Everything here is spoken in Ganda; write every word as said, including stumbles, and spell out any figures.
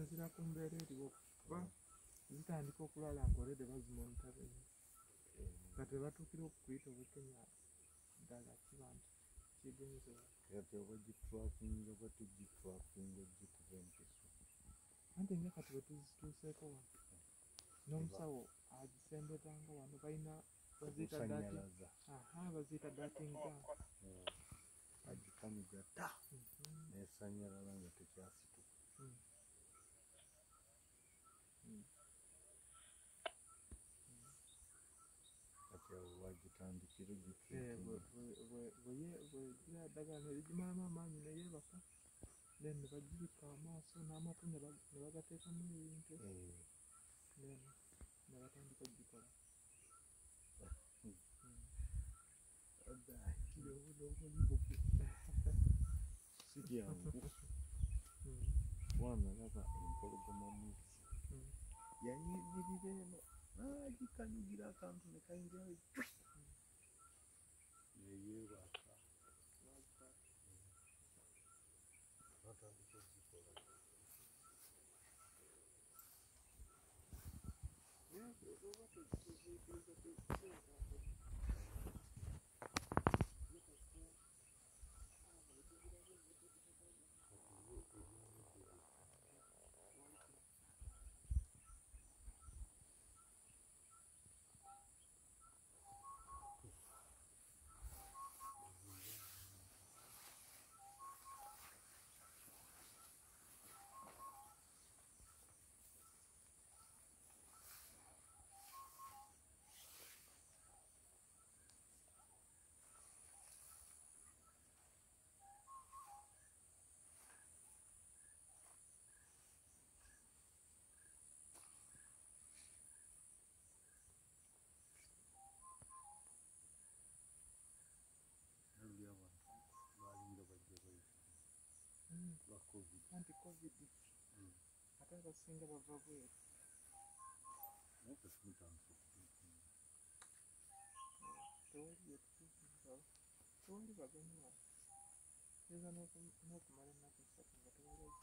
kirazira ku mbeera eriwo kuba zitandika okulwala nga olede bazimonita bene nga tebatuukira okukuyita obukenya ddala kiba nti kigenzewa kati obagitwakinga batugitwakinga gikuba empiso anti nga kati bwe tuzituuseeko wano n'omusawo azisembezanga wano balina baziyita dati aha baziyita dating gun agikaniga ta nesanyalala nga tekyasituka kati awo wagitandikira bwegira ddagala nerigimalamu amaanyi neyeebaka then nebagibika amaaso n'amatu ne bagateekamu ebintu then nebatandika ogikola siryangu wana laba empologoma muzzi yayimirira eno nagikanyugira akantu nekayingira neyeebaka natandika ogikola anti covid ate abasinga bava bweru tewali baganywa eza n'okumala ennaku ssatu nga tewali